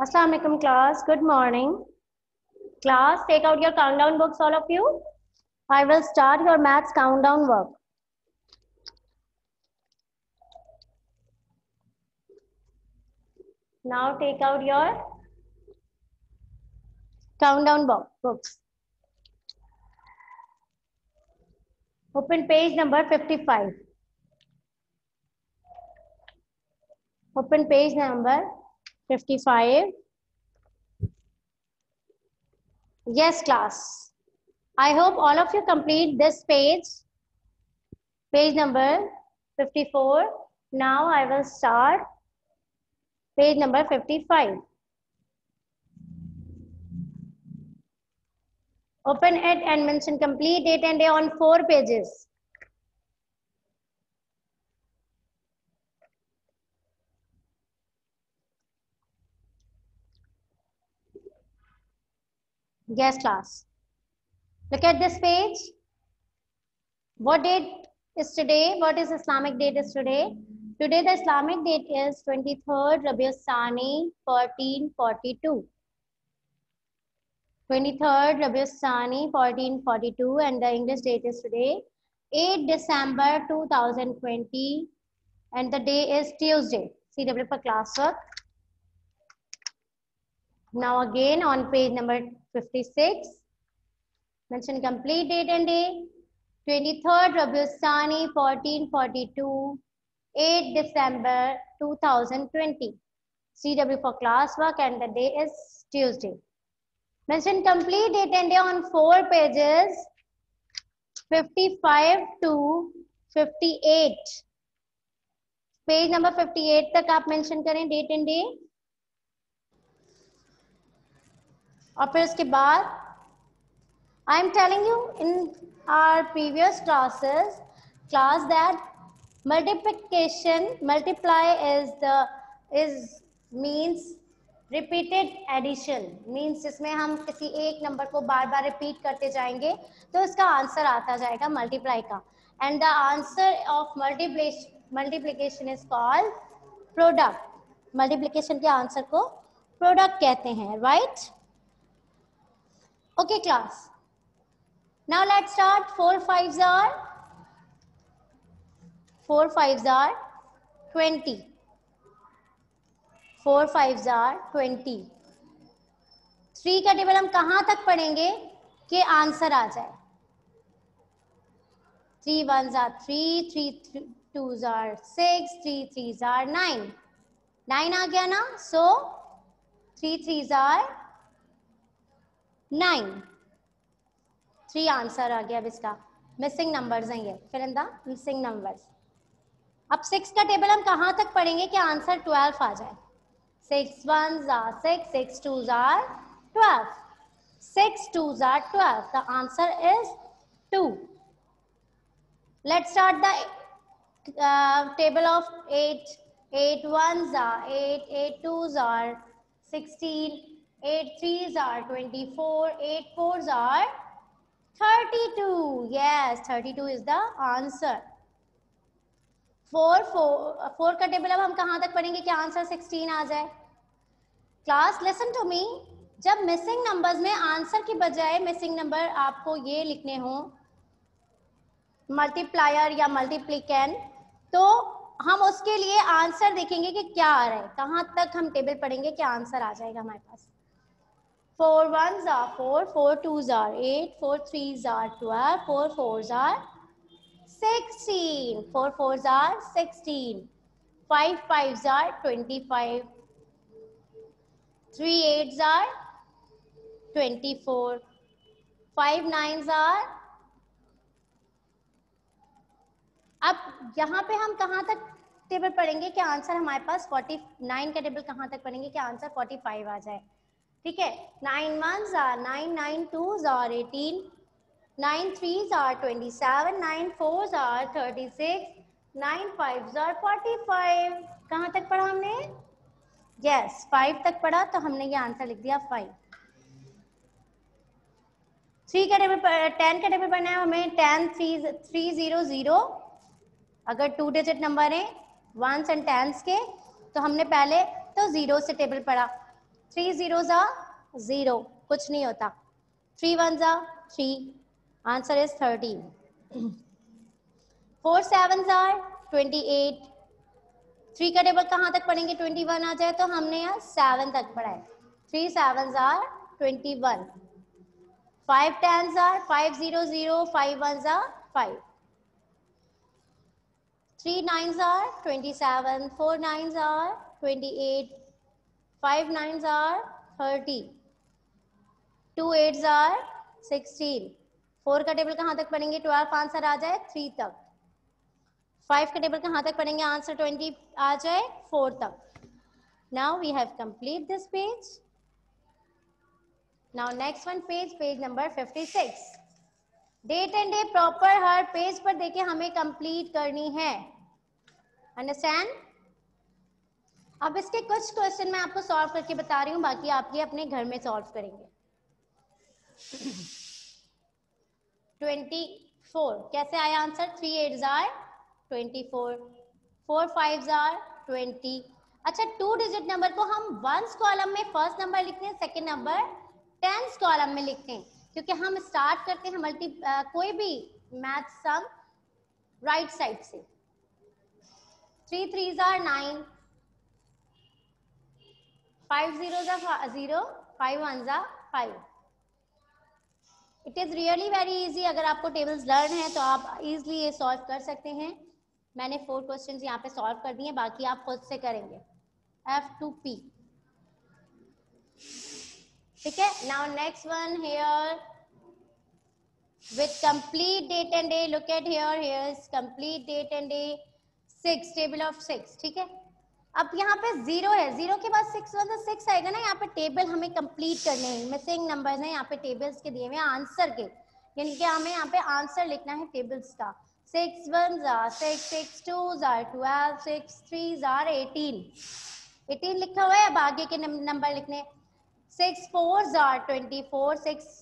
Assalamu alaikum class. Good morning. Class, take out your countdown books, all of you. I will start your maths countdown work. Now take out your countdown books. Open page number 55. Open page number 55. Yes, class. I hope all of you complete this page. Page number 54. Now I will start page number 55. Open it and mention complete date and day on 4 pages. Yes, class. Look at this page. What date is today? What is Islamic date is today? Today the Islamic date is 23rd Rabiul Sani 1442. 23rd Rabiul Sani 1442 and the English date is today 8 December 2020 and the day is Tuesday. CW for classwork. Now again on page number 56. Mention complete date and day. 23rd Rabiul Sani 1442, 8 December 2020. CW for classwork and the day is Tuesday. Mention complete date and day on 4 pages, 55 to 58. Page number 58 तक आप mention करें date and day. और फिर उसके बाद I am telling you in our previous classes that multiply means repeated addition, means जिसमें हम किसी एक नंबर को बार बार रिपीट करते जाएंगे तो इसका आंसर आता जाएगा मल्टीप्लाई का, and the answer of multiplication is called product. Multiplication के आंसर को प्रोडक्ट कहते हैं, right? Okay class. Now let's start. 4 5s are 20. 4 5s are 20. 3 का टेबल हम कहाँ तक पढ़ेंगे कि आंसर आ जाए? 3 1s are 3, 3 2s are 6, 3 3s are 9. 9 आ गया ना? So 3 3s are 9. 3 आंसर आ गया अब इसका. मिसिंग नंबर्स हैं ये. फिर इन द मिसिंग नंबर्स. अब 6 का टेबल हम कहाँ तक पढ़ेंगे कि आंसर 12 आ जाए? 6 1s are 6, 6 2s are 12. 6 2s are 12. The answer is 2. Let's start the table of 8. 8 1s are 8, 8 2s are 16, 8 3s are 24, 8 4s are 32. Yes, 32 is the answer. 4 का table अब हम कहाँ तक पढ़ेंगे कि आंसर 16 आ जाए? Class listen to me. जब मिसिंग नंबर्स में आंसर की बजाय मिसिंग नंबर आपको ये लिखने हो मल्टीप्लायर या मल्टीप्लिकेंट, तो हम उसके लिए आंसर देखेंगे कि क्या आ रहा है, कहाँ तक हम टेबल पढ़ेंगे कि आंसर आ जाएगा हमारे पास. 4 1s are 4, 4 2s are 8, 4 3s are 12, 4 4s are 16, 4 4s are 16, 5 5s are 25, 3 8s are 24, 5 9s are. अब यहाँ पे हम कहाँ तक टेबल पढ़ेंगे कि आंसर हमारे पास 49 का टेबल कहाँ तक पढ़ेंगे कि आंसर 45 आ जाए? ठीक है. 9 1s are 9, 9 2s are 18, 9 3s are 27, 9 4s are 36, 9 5s are 45. कहाँ तक पढ़ा हमने? यस, 5 तक पढ़ा तो हमने ये आंसर लिख दिया 5. 3 का टेबल 10 का टेबल पढ़ना है हमें. 10 3 0 0. अगर 2 डिजिट नंबर है 1s and 10s के तो हमने पहले तो 0 से टेबल पढ़ा. 3 zeros are 0, कुछ नहीं होता. 3 ones are 3. Answer is 13. 4 sevens are 28. 3 का टेबल कहाँ तक पढ़ेंगे? 21 आ जाए तो हमने यहाँ 7 तक पढ़ा है. 3 sevens are 21. 5 tens are 5 0 0. 5 ones are 5. 3 nines are 27. 4 nines are 28. 5 nines are 30. 2 eights are 16. 4 का टेबल कहाँ तक पढ़ेंगे? 12 आंसर आ जाए 3 तक. 5 का टेबल कहाँ तक पढ़ेंगे? आंसर 20 आ जाए 4 तक. Now we have complete this page. Now next one page number 56. Date and day proper हर पेज पर देखिए हमें कंप्लीट करनी है. अंडरस्टैंड? अब इसके कुछ क्वेश्चन मैं आपको सॉल्व करके बता रही हूँ, बाकी आप ये अपने घर में सॉल्व करेंगे. 24 कैसे आया answer? 3 8s are 24. 4 5s are 20. अच्छा, 2 डिजिट नंबर को हम वंस कॉलम में फर्स्ट नंबर लिखते हैं, सेकेंड नंबर टेंस कॉलम में लिखते हैं, क्योंकि हम स्टार्ट करते हैं कोई भी मैथ सम राइट साइड से. 3 3s are 9. 5 zeros are 0. 5 ones are 5. It is really very easy. अगर आपको टेबल्स लर्न है तो आप इजीली ये सॉल्व कर सकते हैं. मैंने 4 क्वेश्चंस यहाँ पे सॉल्व कर दिए, बाकी आप खुद से करेंगे. F2P. ठीक है. Now next one here with complete date and day. Look at here. Here is complete date and day. 6 table of 6. ठीक है. अब यहाँ पे 0 है, 0 के बाद 6 1 6 आएगा ना. यहाँ पे टेबल हमें कंप्लीट करने हैं. मिसिंग नंबर्स हैं यहाँ पे टेबल्स के दिए हुए आंसर के, यानी कि हमें यहाँ पे आंसर लिखना है टेबल्स का. 6 1s are 6. 6 2s are 12. 6 3s are 18. 18 लिखा हुआ है. अब आगे के नंबर लिखने. 6 4s are 24.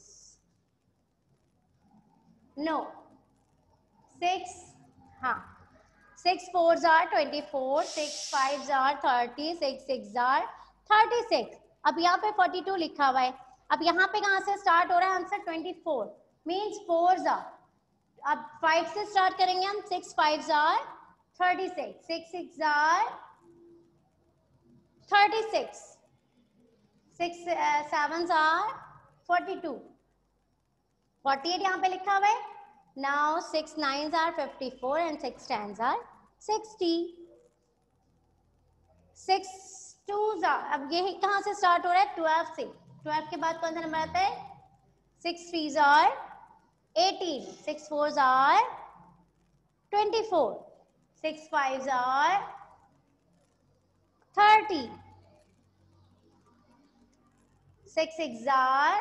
6 4s are 24. 6 5s are 30. 6 6s are 36. अब यहाँ पे 42 लिखा हुआ है. अब यहाँ पे कहाँ से स्टार्ट हो रहा है आंसर? 24 means 4s are. अब 5 से स्टार्ट करेंगे हम. 6 5s are 36. 6 6s are 36. 6 7s are 42. 48 यहाँ पे लिखा हुआ है. Now 6 9s are 54 and 6 10s are 60. 6 2s are, अब ये कहाँ से स्टार्ट हो रहा है? 12 से. 12 के बाद कौन सा नंबर आता है? 6 3s are 18. 6 4s are 24. 6 5s are 30. 6 6s are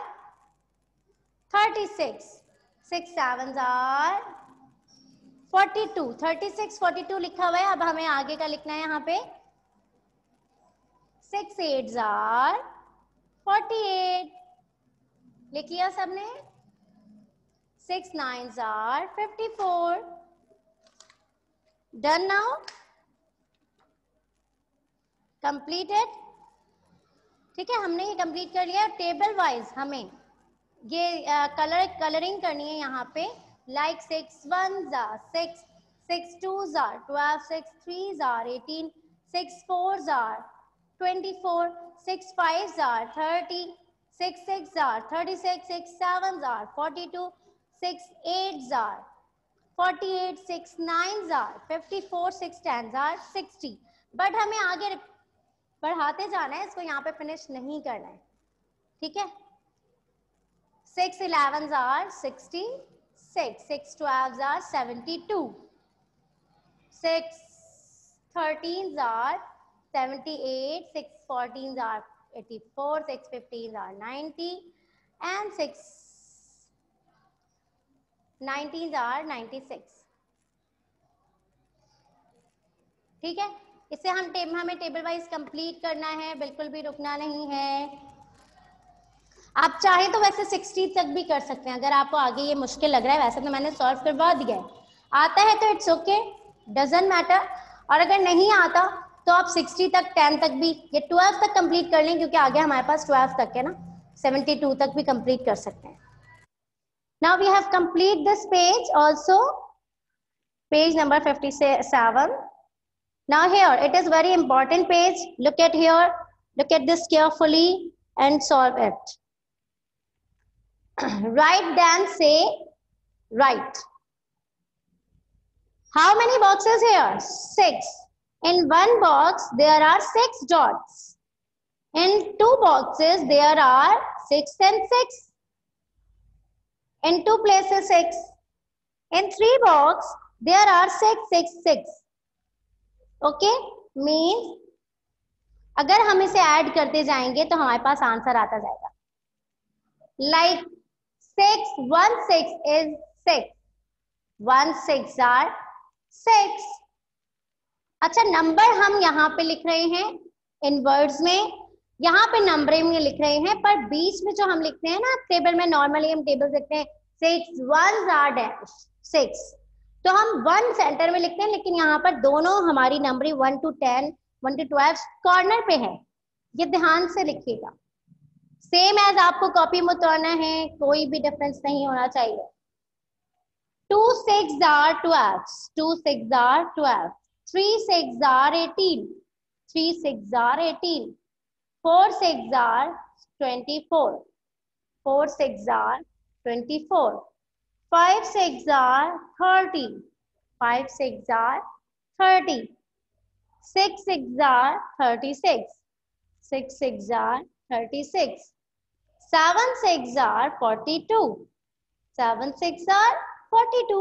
36. 6 7s are 42. 36 42 लिखा हुआ है. अब हमें आगे का लिखना है यहाँ पे. 6 8s are 48. लिख लिया सबने? 6 9s are 54. Done now? Completed? ठीक है, हमने ये कंप्लीट कर लिया. टेबल वाइज हमें ये कलरिंग करनी है यहाँ पे. Like 6 1s are 6. 6 2s are 12. 6 3s are 18. 6 4s are 24. 6 5s are 30. 6 6s are 36. 6 7s are 42. 6 8s are 48. 6 9s are 54. 6 10s are 60. But हमें आगे बढ़ाते जाना है, इसको यहाँ पे फिनिश नहीं करना है. ठीक है. 6 11s are 66. 6 12s are 72. 6 13s are 78. 6 14s are 84. 6 15s are 90. And 6 19s are 96. ठीक है. इसे हमें टेबल वाइज कंप्लीट करना है, बिल्कुल भी रुकना नहीं है. आप चाहे तो वैसे 60 तक भी कर सकते हैं. अगर आपको आगे ये मुश्किल लग रहा है, वैसे तो मैंने सॉल्व करवा दिया है. आता है तो इट्स ओके, डजंट मैटर. और अगर नहीं आता तो आप 60 तक 10 तक भी ये 12 तक कंप्लीट कर लें, क्योंकि आगे हमारे पास 12 तक है ना, 72 तक भी कंप्लीट कर सकते हैं. Now we have complete this page also, page number 57. Now here it is very important page. Look at here, look at this carefully and solve it. Write then say right. How many boxes here? 6. In one box there are 6 dots. In 2 boxes there are 6 and 6. In 2 places 6. In 3 boxes there are 6, 6, 6. Okay, means अगर हम इसे add करते जाएंगे तो हमारे पास answer आता जाएगा. Like 6 1 6 is 6, 1 6 are 6. अच्छा, नंबर हम यहाँ पे लिख रहे हैं इन वर्ड्स में, यहाँ पे नंबरिंग में लिख रहे हैं, पर बीच में जो हम लिखते हैं ना टेबल में, नॉर्मली हम टेबल लिखते हैं 6 1 आर डैश 6, तो हम 1 सेंटर में लिखते हैं, लेकिन यहाँ पर दोनों हमारी नंबरिंग 1 to 10 1 to 12 कॉर्नर पे है. ये ध्यान से लिखिएगा. सेम एज आपको कॉपी में उतारना है, कोई भी डिफरेंस नहीं होना चाहिए. 2 6 are 12, 2 6 are 12, 3 6 are 18, 3 6 are 18, 4 6 are 24, 4 6 are 24, 5 6 are 30, 5 6 are 30, 6 6 are 36, 6 6 are 36, 7 6 are 42, 7 6 are 42,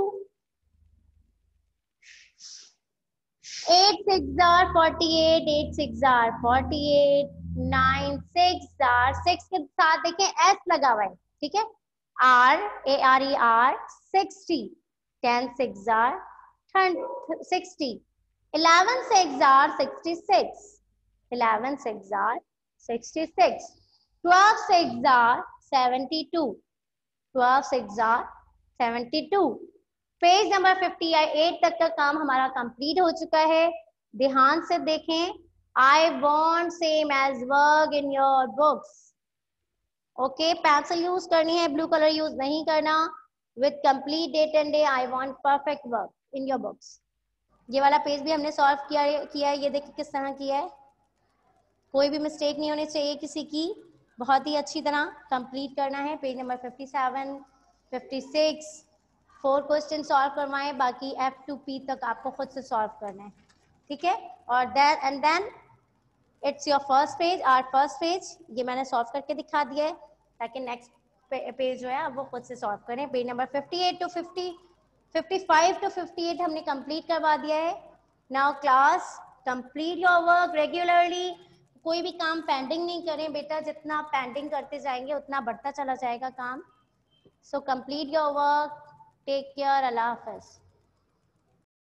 8 6 are 48, 8 6 are 48, 9 6 are 6 के साथ देखें S लगा हुआ है, ठीक है, R A R E R 60, 10 6 are 60, 11 6 are 66, 11 6 are 66, 12 6 are 72, 12 6 are 72. Page number 58 तक का काम हमारा कंप्लीट हो चुका है. ध्यान से देखें. I want same as work in your books. Okay, pencil use करनी है, ब्लू कलर यूज नहीं करना. With complete date and day I want perfect work in your books. ये वाला पेज भी हमने सॉल्व किया है. ये देखिए किस तरह किया है. कोई भी मिस्टेक नहीं होनी चाहिए किसी की. बहुत ही अच्छी तरह कंप्लीट करना है. पेज नंबर 57 56 4 क्वेश्चन सॉल्व करवाएं, बाकी F to P तक आपको खुद से सॉल्व करना है, ठीक है. और then it's your first page. Our first page ये मैंने सॉल्व करके दिखा दिया है, ताकि नेक्स्ट पेज जो है अब वो खुद से सॉल्व करें. पेज नंबर 58 to 50 55 to 58 हमने कंप्लीट करवा दिया है. Now class complete your work regularly. कोई भी काम पेंडिंग नहीं करें बेटा. जितना आप पेंडिंग करते जाएंगे उतना बढ़ता चला जाएगा काम. So complete your work. Take care. अल्लाह हाफिज.